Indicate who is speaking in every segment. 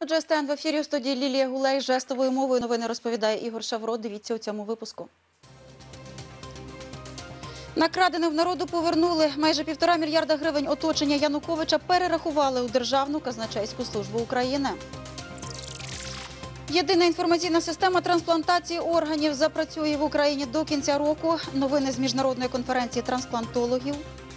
Speaker 1: Отже, СТН в ефірі у студії Лілія Гулей. Жестовою мовою новини розповідає Ігор Шавро. Дивіться у цьому випуску. Накрадене в народу повернули. Майже 1,5 мільярда гривень оточення Януковича перерахували у Державну казначейську службу України. Єдина інформаційна система трансплантації органів запрацює в Україні до кінця року. Новини з міжнародної конференції трансплантологів.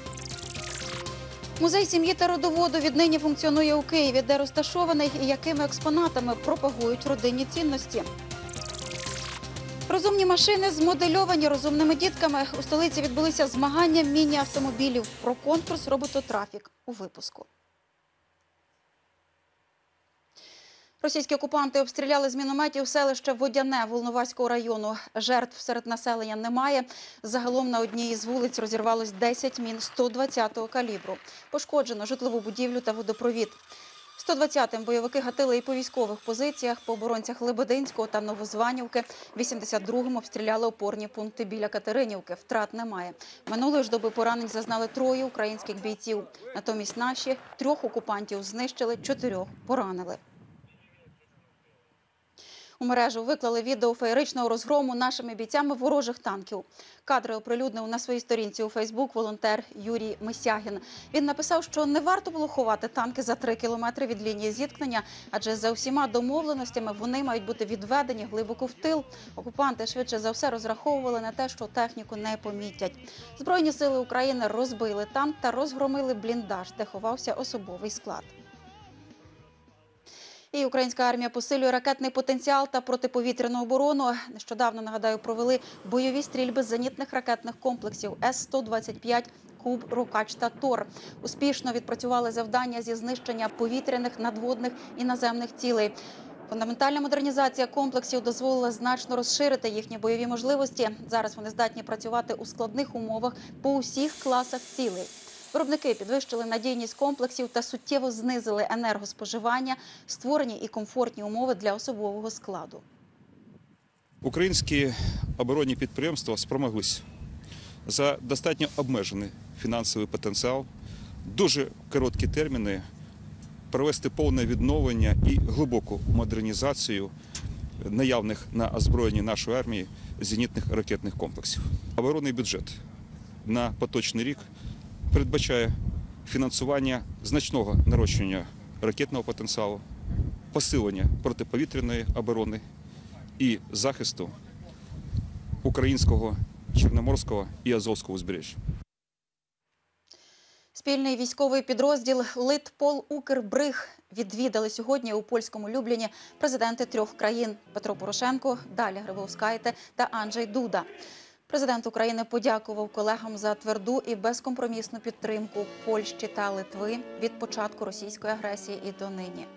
Speaker 1: Музей сім'ї та родоводу віднині функціонує у Києві, де розташований і якими експонатами пропагують родинні цінності. Розумні машини змодельовані розумними дітками. У столиці відбулися змагання міні-автомобілів. Про конкурс «Робототрафік» у випуску. Російські окупанти обстріляли з мінометів селище Водяне Волноваського району. Жертв серед населення немає. Загалом на одній із вулиць розірвалось 10 мін 120-го калібру. Пошкоджено житлову будівлю та водопровід. 120-м бойовики гатили і по військових позиціях, по оборонцях Лебединського та Новозванівки. 82-м обстріляли опорні пункти біля Катеринівки. Втрат немає. Минулої ж доби поранень зазнали 3 українських бійців. Натомість наші 3 окупантів знищили, 4 поранили. У мережу виклали відео феєричного розгрому нашими бійцями ворожих танків. Кадри оприлюднив на своїй сторінці у Фейсбук волонтер Юрій Мисягін. Він написав, що не варто було ховати танки за 3 кілометри від лінії зіткнення, адже за всіма домовленостями вони мають бути відведені глибоко в тил. Окупанти швидше за все розраховували на те, що техніку не помітять. Збройні сили України розбили танк та розгромили бліндаж, де ховався особовий склад. І українська армія посилює ракетний потенціал та протиповітряну оборону. Нещодавно, нагадаю, провели бойові стрільби з зенітних ракетних комплексів С-125, Куб, Рокач та Тор. Успішно відпрацювали завдання зі знищення повітряних, надводних і наземних цілей. Фундаментальна модернізація комплексів дозволила значно розширити їхні бойові можливості. Зараз вони здатні працювати у складних умовах по усіх класах цілей. Виробники підвищили надійність комплексів та суттєво знизили енергоспоживання, створені і комфортні умови для особового складу.
Speaker 2: Українські оборонні підприємства спромоглися за достатньо обмежений фінансовий потенціал, дуже короткі терміни провести повне відновлення і глибоку модернізацію наявних на озброєнні нашої армії зенітних ракетних комплексів. Оборонний бюджет на поточний рік передбачає фінансування значного нарощення ракетного потенціалу, посилення протиповітряної оборони і захисту українського, чорноморського і азовського узбережжя.
Speaker 1: Спільний військовий підрозділ «Литполукрбриг» відвідали сьогодні у польському Любліні президенти 3 країн – Петро Порошенко, Даля Грибовскайте та Анджей Дуда. Президент України подякував колегам за тверду і безкомпромісну підтримку Польщі та Литви від початку російської агресії і донині.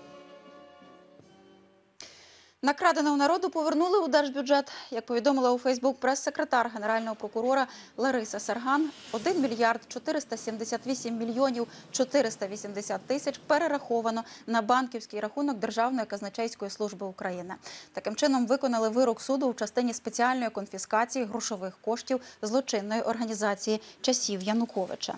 Speaker 1: Накрадене у народу повернули у держбюджет. Як повідомила у Фейсбук прес-секретар Генерального прокурора Лариса Сарган, 1 мільярд 478 мільйонів 480 тисяч перераховано на банківський рахунок Державної казначейської служби України. Таким чином виконали вирок суду у частині спеціальної конфіскації грошових коштів злочинної організації часів Януковича.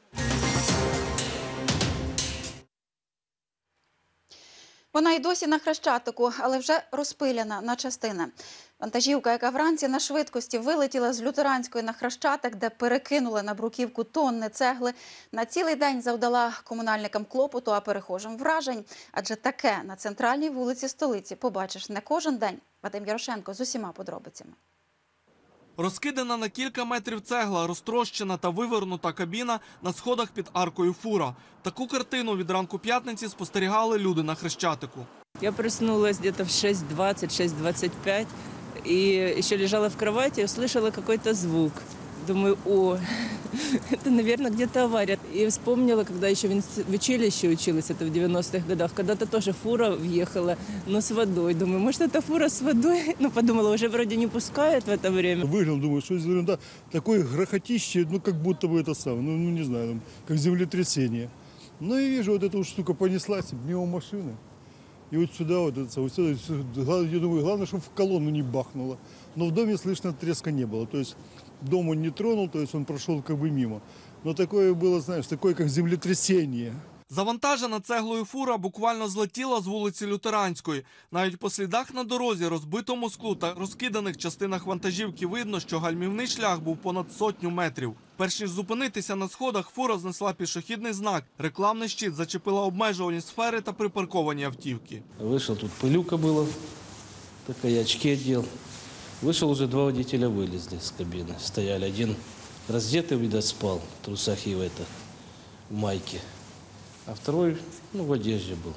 Speaker 1: Вона й досі на Хрещатику, але вже розпиляна на частини. Вантажівка, яка вранці на швидкості вилетіла з Лютеранської на Хрещатик, де перекинула на бруківку тонни цегли, на цілий день завдала комунальникам клопоту, а перехожим вражень. Адже таке на центральній вулиці столиці побачиш не кожен день. Вадим Ярошенко з усіма подробицями.
Speaker 3: Розкидана на кілька метрів цегла, розтрощена та вивернута кабіна на сходах під аркою фура. Таку картину від ранку п'ятниці спостерігали люди на Хрещатику.
Speaker 4: Я проснулась где-то в 6:20, 6:25 и еще лежала в кровати и услышала какой-то звук. Думаю, это, наверное, где-то авария. И вспомнила, когда еще в училище училась, это в 90-х годах, когда-то тоже фура въехала, но с водой. Думаю, может, это фура с водой? Но подумала, уже вроде не пускают в это время.
Speaker 5: Выглянул, думаю, что за ерунда. Такое грохотище, как будто бы это самое, не знаю, как землетрясение. Ну и вижу, вот эта вот штука понеслась мимо машины. И вот сюда, я думаю, главное, чтобы в колонну не бахнуло. Но в доме слышно треска не было. То есть дом он не тронул, то есть он прошел как бы мимо. Но такое было, знаешь, такое как землетрясение.
Speaker 3: Завантажена цеглою фура буквально злетіла з вулиці Лютеранської. Навіть по слідах на дорозі, розбитому склу та розкиданих частинах вантажівки видно, що гальмівний шлях був понад 100 метрів. Перш ніж зупинитися на сходах, фура знесла пішохідний знак. Рекламний щит зачепила обмежувальні сфери та припарковані автівки.
Speaker 6: Вышел, тут пылюка была, такая, очки одел. Вышел, уже два водителя вылезли с кабины. Стояли, один раздетый, видать, спал, в трусах и в майке. А второй, в одежде был.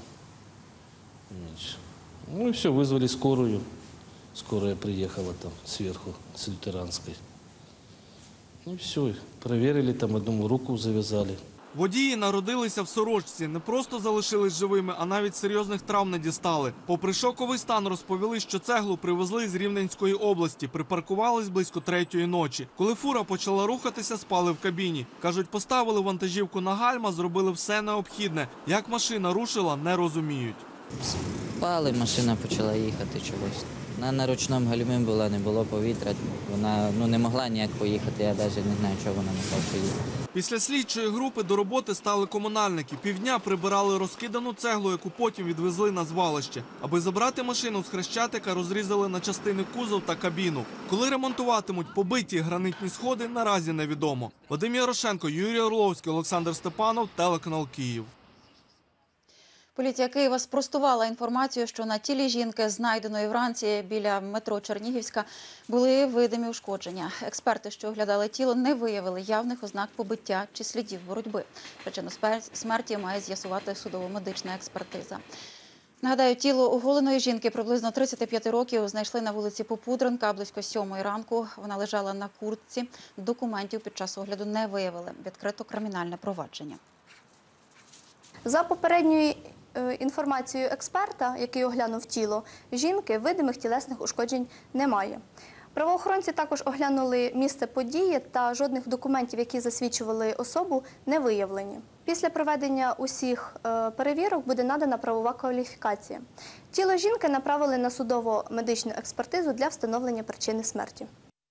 Speaker 6: Ну и все, вызвали скорую. Скорая приехала там сверху, с Лютеранской. Ну и все, проверили, там одному руку завязали.
Speaker 3: Водії народилися в сорочці, не просто залишились живими, а навіть серйозних травм не дістали. Попри шоковий стан, розповіли, що цеглу привезли з Рівненської області, припаркувались близько 3-ї ночі. Коли фура почала рухатися, спали в кабіні. Кажуть, поставили вантажівку на гальма, зробили все необхідне. Як машина рушила, не розуміють.
Speaker 7: Спали, машина почала їхати чогось. Вона на ручному гальмі була, не було повітря. Вона не могла ніяк поїхати, я навіть не знаю, чого вона могла поїхати.
Speaker 3: Після слідчої групи до роботи стали комунальники. Півдня прибирали розкидану цеглу, яку потім відвезли на звалище. Аби забрати машину з Хрещатика, розрізали на частини кузов та кабіну. Коли ремонтуватимуть побиті гранитні сходи, наразі невідомо. Вадим Ярошенко, Юрій Орловський, Олександр Степанов, телеканал Київ.
Speaker 1: Поліція Києва спростувала інформацію, що на тілі жінки, знайденої вранці біля метро Чернігівська, були видимі ушкодження. Експерти, що оглядали тіло, не виявили явних ознак побиття чи слідів боротьби. Причину смерті має з'ясувати судово-медична експертиза. Нагадаю, тіло оголеної жінки приблизно 35 років знайшли на вулиці Попудренка близько 7-ї ранку. Вона лежала на куртці. Документів під час огляду не виявили. Відкрито кримінальне провадження.
Speaker 8: За попередньою інформацією експерта, який оглянув тіло жінки, видимих тілесних ушкоджень немає. Правоохоронці також оглянули місце події та жодних документів, які засвідчували особу, не виявлені. Після проведення усіх перевірок буде надана правова кваліфікація. Тіло жінки направили на судово-медичну експертизу для встановлення причини смерті.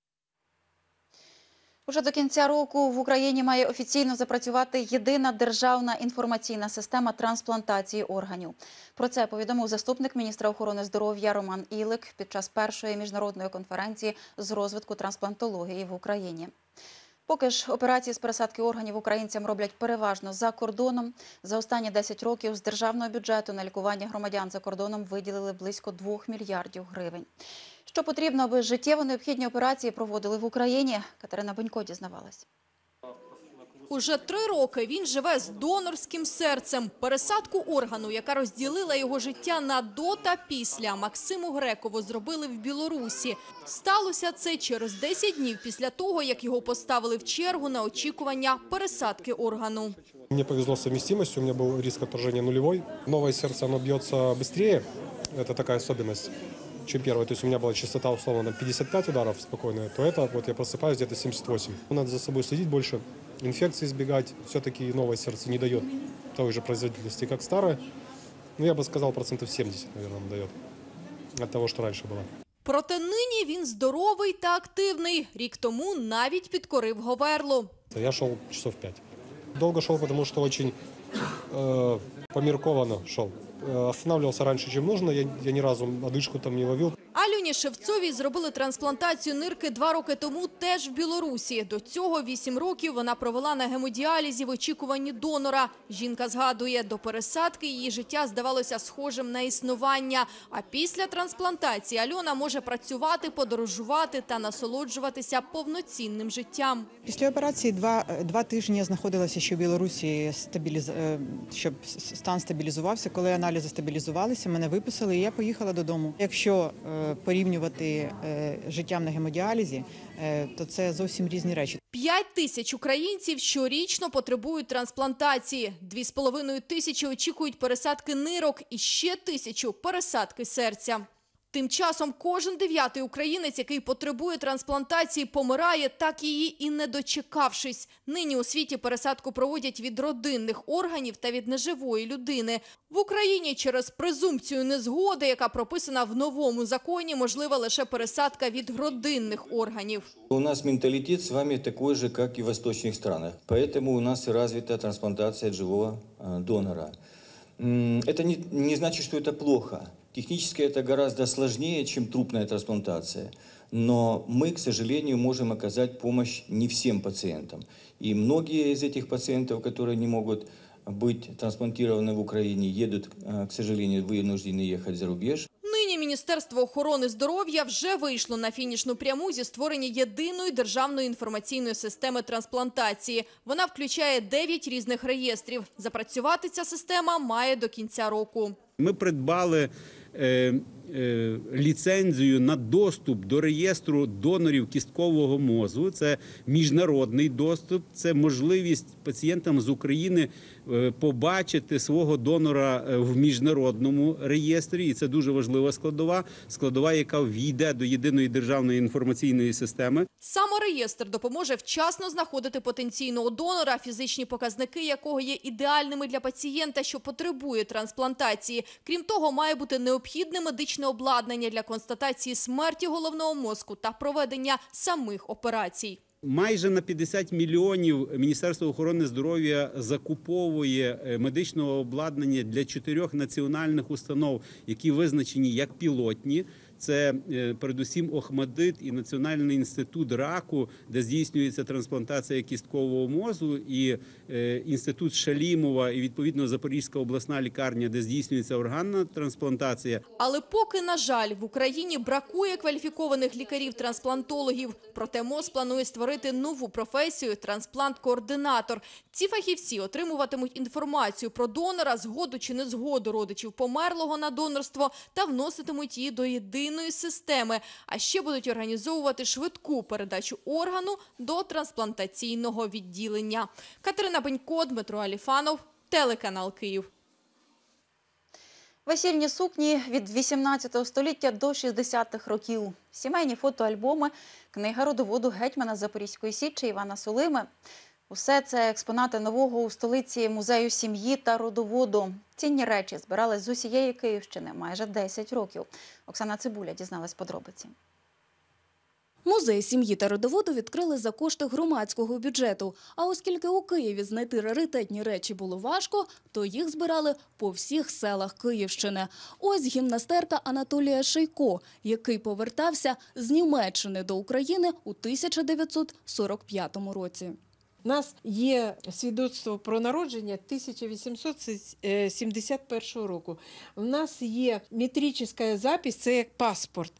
Speaker 1: Уже до кінця року в Україні має офіційно запрацювати єдина державна інформаційна система трансплантації органів. Про це повідомив заступник міністра охорони здоров'я Роман Ілик під час першої міжнародної конференції з розвитку трансплантології в Україні. Поки ж операції з пересадки органів українцям роблять переважно за кордоном. За останні 10 років з державного бюджету на лікування громадян за кордоном виділили близько 2 мільярдів гривень. Що потрібно, аби життєво необхідні операції проводили в Україні? Катерина Бонько дізнавалась.
Speaker 9: Уже 3 роки він живе з донорським серцем. Пересадку органу, яка розділила його життя на до та після, Максиму Грекову зробили в Білорусі. Сталося це через 10 днів після того, як його поставили в чергу на очікування пересадки органу.
Speaker 10: Мне повезло с совместимостью, у меня был риск отторжения нулевой. Новое сердце, оно бьется быстрее, это такая особенность, чем первое. То есть у меня была частота, условно, 55 ударов спокойная, то это вот я просыпаюсь где-то 78. Надо за собой следить больше, инфекции избегать. Все-таки новое сердце не дает той же производительности, как старое. Ну, я бы сказал, 70%, наверное, дает от того, что раньше было.
Speaker 9: Проте нині він здоровий та активний. Рік тому навіть підкорив Говерлу.
Speaker 10: Я шел часов 5. Долго шел, потому что очень померкованно шел. Останавливался раньше, чем нужно, я ни разу одышку там не ловил.
Speaker 9: Альоні Шевцовій зробили трансплантацію нирки 2 роки тому теж в Білорусі. До цього 8 років вона провела на гемодіалізі в очікуванні донора. Жінка згадує, до пересадки її життя здавалося схожим на існування. А після трансплантації Альона може працювати, подорожувати та насолоджуватися повноцінним життям.
Speaker 11: Після операції 2 тижні я знаходилася ще в Білорусі, щоб стан стабілізувався. Коли аналізи стабілізувалися, мене виписали і я поїхала додому. Якщо порівнювати життям на гемодіалізі, то це зовсім різні речі.
Speaker 9: 5 тисяч українців щорічно потребують трансплантації. 2,5 тисячі очікують пересадки нирок і ще 1000 – пересадки серця. Тим часом кожен 9-й українець, який потребує трансплантації, помирає, так її і не дочекавшись. Нині у світі пересадку проводять від родинних органів та від неживої людини. В Україні через презумпцію незгоди, яка прописана в новому законі, можлива лише пересадка від родинних органів.
Speaker 12: У нас менталитет с вами такой же, как и в восточных странах. Поэтому у нас и развита трансплантация от живого донора. Это не значит, что это плохо. Технически это гораздо сложнее, чем трупная трансплантация. Но мы, к сожалению, можем оказать помощь не всем пациентам. И многие из этих пациентов, которые не могут быть трансплантированы в Украине, едут, к сожалению, вынуждены ехать за рубеж.
Speaker 9: Нині Міністерство охорони здоров'я вже вийшло на фінішну пряму зі створення єдиної державної інформаційної системи трансплантації. Вона включає 9 різних реєстрів. Запрацювати ця система має до кінця року.
Speaker 13: Ми придбали ліцензію на доступ до реєстру донорів кісткового мозку. Це міжнародний доступ, це можливість пацієнтам з України побачити свого донора в міжнародному реєстрі. І це дуже важлива складова, яка війде до єдиної державної інформаційної системи.
Speaker 9: Саме реєстр допоможе вчасно знаходити потенційного донора, фізичні показники якого є ідеальними для пацієнта, що потребує трансплантації. Крім того, має бути необхідне медичне обладнання для констатації смерті головного мозку та проведення самих операцій.
Speaker 13: Майже на 50 мільйонів Міністерство охорони здоров'я закуповує медичного обладнання для 4 національних установ, які визначені як пілотні. Це передусім ОХМАТДИТ і Національний інститут раку, де здійснюється трансплантація кісткового мозку, і інститут Шалімова, і відповідно Запорізька обласна лікарня, де здійснюється органна трансплантація.
Speaker 9: Але поки, на жаль, в Україні бракує кваліфікованих лікарів-трансплантологів. Проте МОЗ планує створити нову професію – трансплант-координатор. Ці фахівці отримуватимуть інформацію про донора, згоду чи незгоду родичів померлого на донорство та вноситимуть її до єдиної системи. А ще будуть організовувати швидку передачу органу до трансплантаційного відділення. Катерина Бенько, Дмитро Аліфанов, телеканал Київ.
Speaker 1: Весільні сукні від 18 століття до 60-х років. Сімейні фотоальбоми, книга родоводу гетьмана Запорізької Січі Івана Сулими. Усе це експонати нового у столиці музею сім'ї та родоводу. Цінні речі збирали з усієї Київщини майже 10 років. Оксана Цибуля дізналась подробиці.
Speaker 14: Музей сім'ї та родоводу відкрили за кошти громадського бюджету. А оскільки у Києві знайти раритетні речі було важко, то їх збирали по всіх селах Київщини. Ось гімнастерка Анатолія Шейко, який повертався з Німеччини до України у 1945 році.
Speaker 15: У нас є свідоцтво про народження 1871 року. У нас є метрична запис, це як паспорт,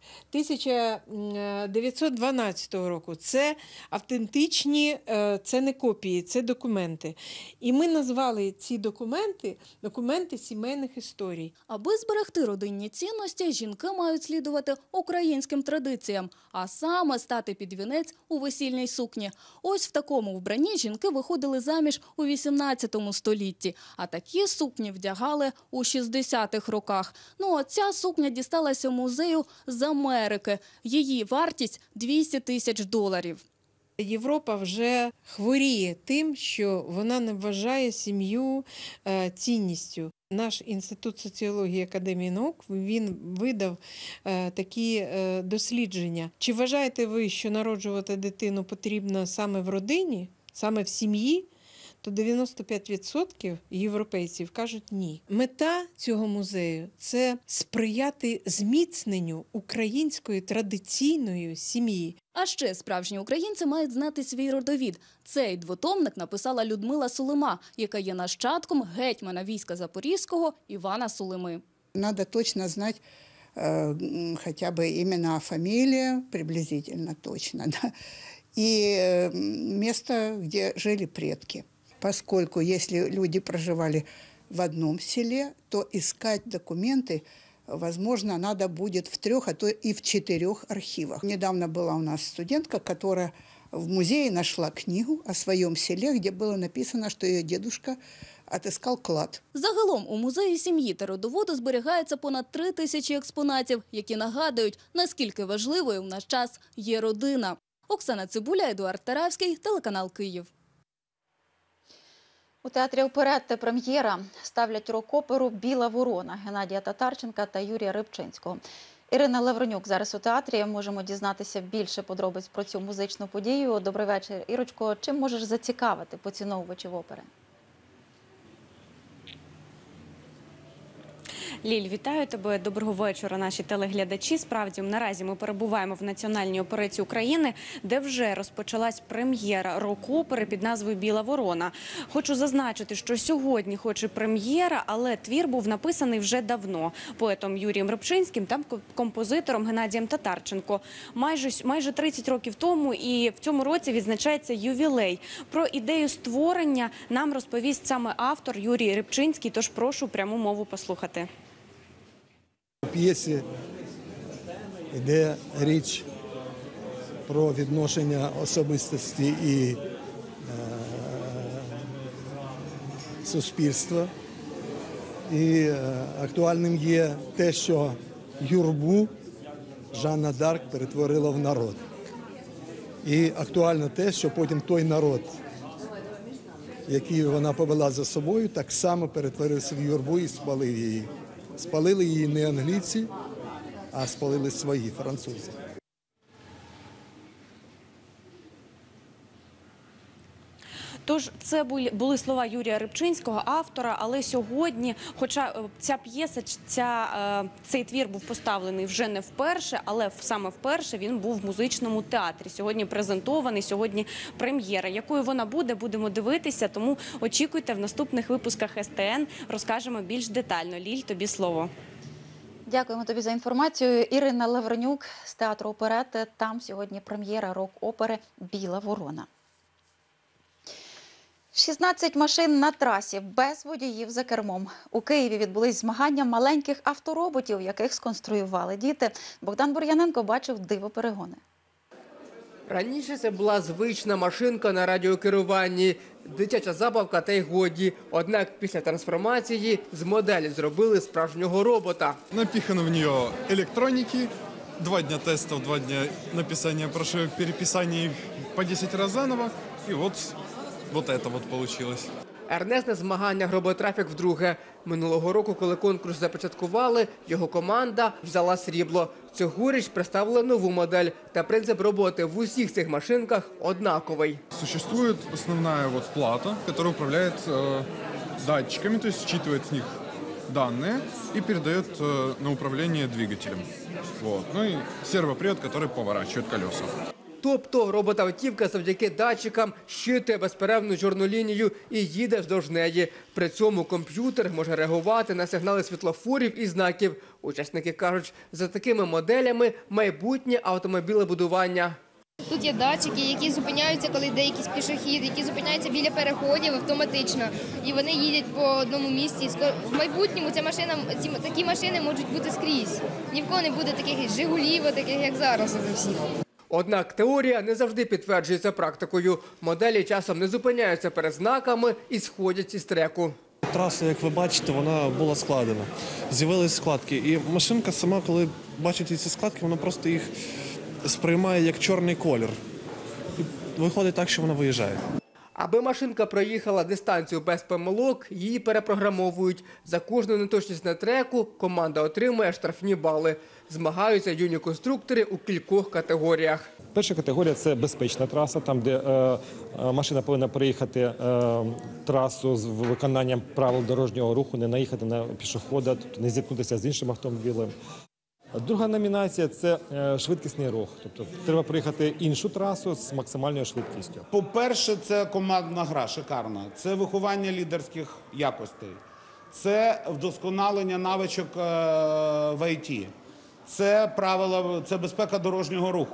Speaker 15: 1912 року. Це автентичні, це не копії, це документи. І ми назвали ці документи сімейних історій.
Speaker 14: Аби зберегти родинні цінності, жінки мають слідувати українським традиціям, а саме стати під вінець у весільній сукні. Ось в такому вбранні жінки виходили заміж у 18 столітті, а такі сукні вдягали у 60-х роках. Ну а ця сукня дісталася музею з Америки. Її вартість – $200 000.
Speaker 15: Європа вже хворіє тим, що вона не вважає сім'ю цінністю. Наш інститут соціології Академії наук, він видав такі дослідження. Чи вважаєте ви, що народжувати дитину потрібно саме в родині, саме в сім'ї? То 95% європейців кажуть ні. Мета цього музею – це сприяти зміцненню української традиційної сім'ї.
Speaker 14: А ще справжні українці мають знати свій родовід. Цей двотомник написала Людмила Сулима, яка є нащадком гетьмана війська Запорізького Івана Сулими.
Speaker 16: Надо точно знать хотя бы имена, фамилия, приблизительно точно, да, и место, где жили предки. Поскольку если люди проживали в одном селе, то искать документы, возможно, надо будет в 3, а то и в 4 архивах. Недавно была у нас студентка, которая в музее нашла книгу о своем селе, где было написано, что ее дедушка отыскал клад.
Speaker 14: Загалом у музеї сім'ї та родоводу зберігається понад 3000 експонатів, які нагадують, наскільки важливою в наш час є родина. Оксана Цибуля, Едуард Таравський, телеканал «Київ».
Speaker 1: У театрі оперетти «Прем'єра» ставлять рок-оперу «Біла ворона» Геннадія Татарченка та Юрія Рибчинського. Ірина Лавренюк зараз у театрі. Можемо дізнатися більше подробиць про цю музичну подію. Добрий вечір, Ірочко. Чим можеш зацікавити поціновувачів опери?
Speaker 17: Ліль, вітаю тебе. Доброго вечора, наші телеглядачі. Справді, наразі ми перебуваємо в Національній опереті України, де вже розпочалась прем'єра рок-опери під назвою «Біла ворона». Хочу зазначити, що сьогодні хоч і прем'єра, але твір був написаний вже давно поетом Юрієм Рибчинським та композитором Геннадієм Татарченко. Майже 30 років тому, і в цьому році відзначається ювілей. Про ідею створення нам розповість саме автор Юрій Рибчинський, тож прошу пряму мову послухати.
Speaker 18: У п'єсі йде річ про відношення особистості і суспільства. І актуальним є те, що юрбу Жанна Дарк перетворила в народ. І актуально те, що потім той народ, який вона повела за собою, так само перетворився в юрбу і спалив її. Спалили її не англійці, а спалили свої, французи.
Speaker 17: Тож це були слова Юрія Рибчинського, автора, але сьогодні, хоча ця п'єса, цей твір був поставлений вже не вперше, але саме вперше він був в музичному театрі. Сьогодні презентований, сьогодні прем'єра. Якою вона буде, будемо дивитися, тому очікуйте в наступних випусках СТН, розкажемо більш детально. Ліль, тобі слово.
Speaker 1: Дякуємо тобі за інформацію. Ірина Лавренюк з театру оперетти. Там сьогодні прем'єра рок-опери «Біла ворона». 16 машин на трасі, без водіїв за кермом. У Києві відбулись змагання маленьких автороботів, яких сконструювали діти. Богдан Бур'яненко бачив диво-перегони.
Speaker 19: Раніше це була звична машинка на радіокеруванні, дитяча забавка та й годі. Однак після трансформації з моделі зробили справжнього робота.
Speaker 20: Напихано в нее электроники, 2 дня тестов, 2 дня написания прошивок, переписания их по 10 раз заново, и вот это вот получилось.
Speaker 19: Ернест на змаганнях роботрафік вдруге. Минулого року, коли конкурс започаткували, його команда взяла срібло. Цьогоріч представили нову модель. Та принцип роботи в усіх цих машинках однаковий.
Speaker 20: Существует основная плата, которая управляет датчиками, то есть считывает с них данные и передает на управление двигателем. Ну и сервопривод, который поворачивает колеса.
Speaker 19: Тобто роботавтівка завдяки датчикам щитує безперервну чорну лінію і їде вздовж неї. При цьому комп'ютер може реагувати на сигнали світлофорів і знаків. Учасники кажуть, за такими моделями майбутнє автомобілебудування.
Speaker 21: Тут є датчики, які зупиняються, коли йде якийсь пішохід, які зупиняються біля переходів автоматично. І вони їдуть по одному місці. В майбутньому такі машини можуть бути скрізь. Ні в кого не буде таких «Жигулів», таких як зараз у всіх.
Speaker 19: Однак теорія не завжди підтверджується практикою. Моделі часом не зупиняються перед знаками і сходять із треку.
Speaker 22: Траса, як ви бачите, вона була складена. З'явились складки. І машинка сама, коли бачить ці складки, вона просто їх сприймає як чорний колір. І виходить так, що вона виїжджає.
Speaker 19: Аби машинка проїхала дистанцію без помилок, її перепрограмовують. За кожну неточність на треку команда отримує штрафні бали. Змагаються юні конструктори у кількох категоріях.
Speaker 23: Перша категорія – це безпечна траса, там, де машина повинна переїхати трасу з виконанням правил дорожнього руху, не наїхати на пішохода, не зіткнутися з іншим автомобілем. Друга номінація – це швидкісний рух. Тобто треба проїхати іншу трасу з максимальною швидкістю.
Speaker 24: По-перше, це командна гра шикарна. Це виховання лідерських якостей. Це вдосконалення навичок в ІТ. Це правила, це безпека дорожнього руху.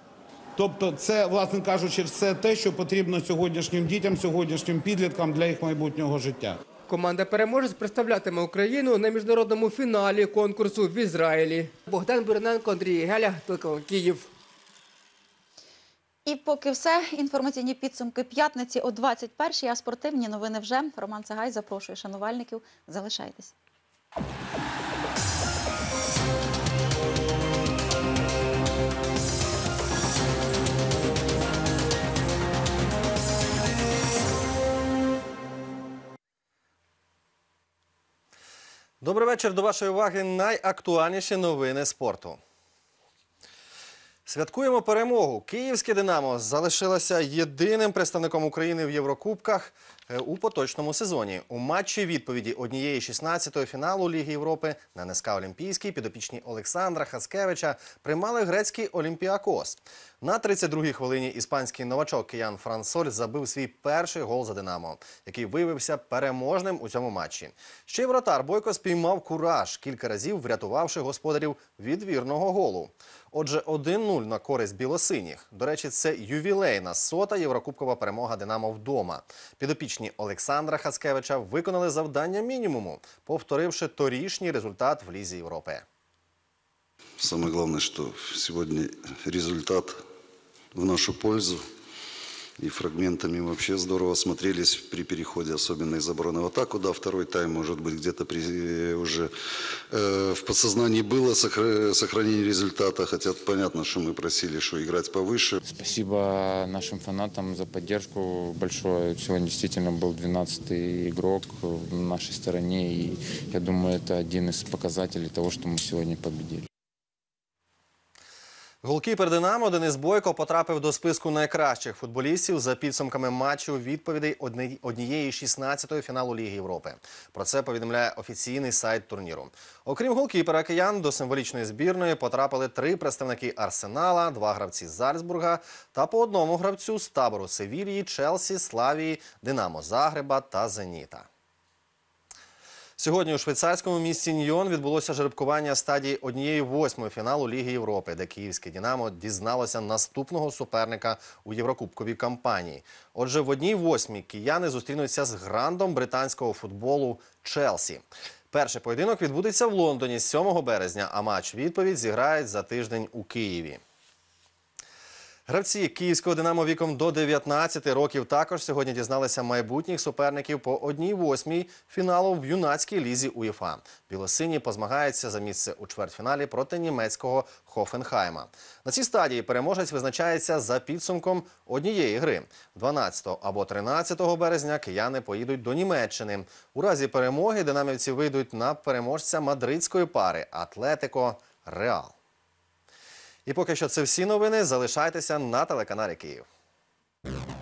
Speaker 24: Тобто це, власне кажучи, все те, що потрібно сьогоднішнім дітям, сьогоднішнім підліткам для їх майбутнього життя.
Speaker 19: Команда-переможець представлятиме Україну на міжнародному фіналі конкурсу в Ізраїлі. Богдан Бур'яненко, Андрій Геля, телеканал «Київ».
Speaker 1: І поки все, інформаційні підсумки п'ятниці о 21-й, а спортивні новини вже. Роман Цагай запрошує шанувальників. Залишайтесь.
Speaker 2: Добрий вечір. До вашої уваги найактуальніші новини спорту. Святкуємо перемогу. Київське «Динамо» залишилося єдиним представником України в Єврокубках у поточному сезоні. У матчі відповіді 1/16 фіналу Ліги Європи на НСК «Олімпійський» підопічні Олександра Хацкевича приймали грецький «Олімпіакос». На 32-й хвилині іспанський новачок киян Фран Соль забив свій перший гол за «Динамо», який виявився переможним у цьому матчі. Ще й вратар Бойко спіймав кураж, кілька разів врятувавши господарів від вірного голу. Отже, 1-0 на користь білосиніх. До речі, це ювілейна 100-та єврокубкова перемога «Динамо» вдома. Підопічні Олександра Хацкевича виконали завдання мінімуму, повторивши торішній результат в Лізі Європи.
Speaker 4: Самое главное, что сегодня результат в нашу пользу. И фрагментами вообще здорово смотрелись при переходе, особенно из обороны в атаку. Да, второй тайм, может быть, где-то уже в подсознании было сохранение результата. Хотя понятно, что мы просили, что играть повыше.
Speaker 5: Спасибо нашим фанатам за поддержку большое. Сегодня действительно был 12-й игрок на нашей стороне. И я думаю, это один из показателей того, что мы сегодня победили.
Speaker 2: Голкіпер «Динамо» Денис Бойко потрапив до списку найкращих футболістів за підсумками матчу відповідей 1/16 фіналу Ліги Європи. Про це повідомляє офіційний сайт турніру. Окрім голкіпера киян, до символічної збірної потрапили 3 представники «Арсенала», 2 гравці з Зальцбурга та по одному гравцю з табору Севільї, Челсі, Славії, Динамо Загреба та Зеніта. Сьогодні у швейцарському місті Ньйон відбулося жеребкування стадії 1/8 фіналу Ліги Європи, де київське «Динамо» дізналося наступного суперника у єврокубковій кампанії. Отже, в 1/8 кияни зустрінуться з грандом британського футболу Челсі. Перший поєдинок відбудеться в Лондоні з 7 березня, а матч-відповідь зіграють за тиждень у Києві. Гравці київського «Динамо» віком до 19 років також сьогодні дізналися майбутніх суперників по 1/8 фіналу в юнацькій лізі УЄФА. Білосині позмагаються за місце у чвертьфіналі проти німецького Хофенхайма. На цій стадії переможець визначається за підсумком однієї гри. 12 або 13 березня кияни поїдуть до Німеччини. У разі перемоги динамівці вийдуть на переможця мадридської пари «Атлетико-Реал». І поки що це всі новини. Залишайтеся на телеканалі Київ.